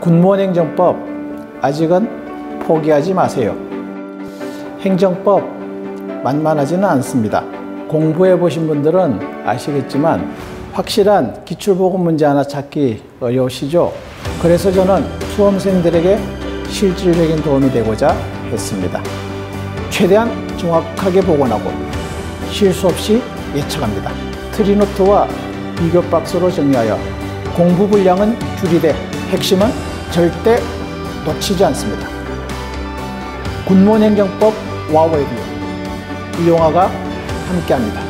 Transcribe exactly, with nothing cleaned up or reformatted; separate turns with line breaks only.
군무원 행정법 아직은 포기하지 마세요. 행정법 만만하지는 않습니다. 공부해 보신 분들은 아시겠지만 확실한 기출보고 문제 하나 찾기 어려우시죠? 그래서 저는 수험생들에게 실질적인 도움이 되고자 했습니다. 최대한 정확하게 복원하고 실수 없이 예측합니다. 트리노트와 비교 박스로 정리하여 공부 분량은 줄이되 핵심은 절대 놓치지 않습니다. 군무원 행정법 와우 에듀 이용화가 함께합니다.